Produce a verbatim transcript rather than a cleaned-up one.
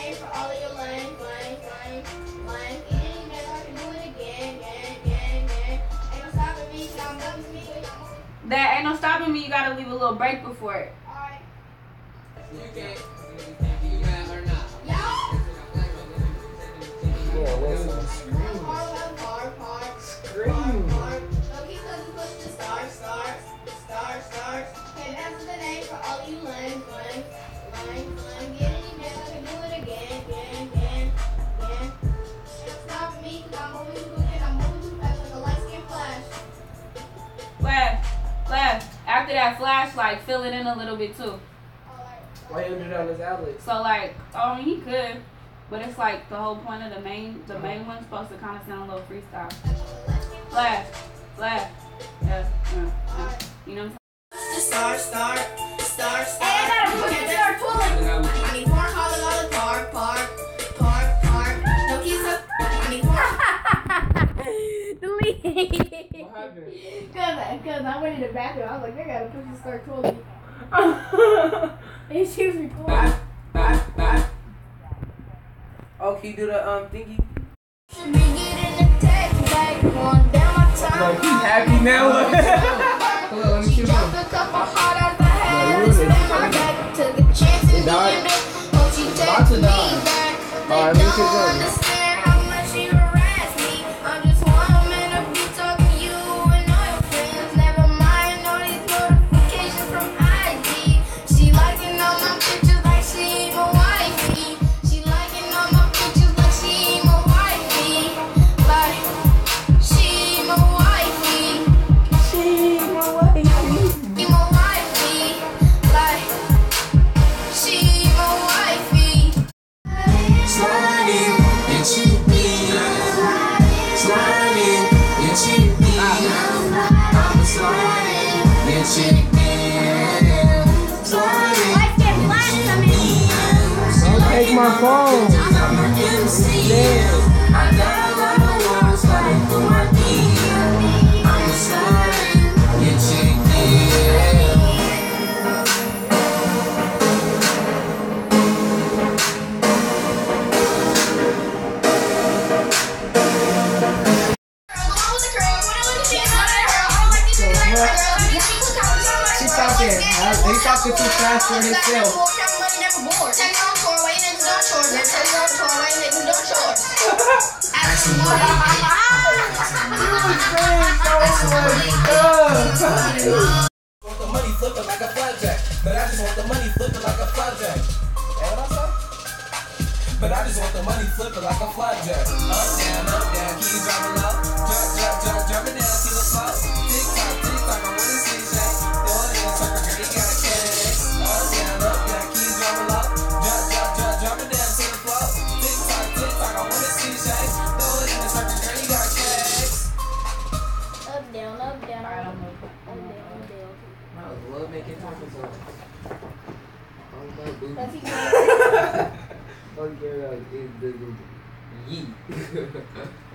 name for all of your lame, lame, lame, lame. Any man I can do it again, again, again, again. Ain't no stopping me, y'all moving me. That ain't no stopping me. You gotta leave a little break before it. Alright. You can't. You can't be mad or not. Y'all. Yeah, listen. Scream. Hard, hard, hard. Scream. Hard. So keep pushing, push the stars, stars, stars, stars. And that's the name for all you lame, lame, lame, lame. Get any man I can do it again, again, again, again. Ain't stopping me, cause I'm moving too quick and I'm moving too fast like a light skin flash. Flash, flash. After that flash, like fill it in a little bit too. Alright. Why you do that on this outlet? So like, I mean he could, but it's like the whole point of the main, the main one's supposed to kind of sound a little freestyle. Flash, flash, yeah, yeah, yeah. You know what I'm saying? Star, star, star, star. Hey, I gotta push it, start pulling. I need four calling all the park, park, park, park. No keys up. I need four. Delete. What happened? Cause, cause I went in the bathroom. I was like, they gotta push and start twirling. And she was recording. Oh, can you do the um thingy? Should be getting the text back, going down my time. Like, he's happy now. Hold on, let me She see dropped him. a couple hard as I had. No, you Spent really- my back, took a chance and died? did it. Hope she About takes to me die. back. Alright, They let me see don't him. understand how much she harassed me. I'm just one man to be talking you and all your friends. Never mind all these notifications from I G. She liking all my pictures like she my wifey. She liking all my pictures like she my wifey. Like she my wifey. She my wifey. She my wifey. Like she my wifey. Sliding into me, sliding into me. I'm sliding into me, sliding Lights get flashed on me. Don't take my phone. I'm an M C. I got a lot of walls sliding through my D M. I'm sliding into me. She talking. He talking too fast for himself. Want the money flipping like a flapjack, but I just want the money flipping like a flapjack. Hey, what I say? But I just want the money flipping like a flapjack. Up, down, up, down, keep driving low. Jump, jump, jump, jumping down to the slow. Tick tock, tick tock, I wanna see Shaq. Throw it in the circle, girl, you got cash. Up, down, up, down, keep driving low. Jump, jump, jump, jumping down to the floor. Tick tock, tick tock, I wanna see Shaq. Throw it in the circle, girl, you got cash. Up, down, up, down. Alright, I'm moving. Up, down, up, down. I love making tacos. Oh, my boo. That's he Don't care about it. Yeet.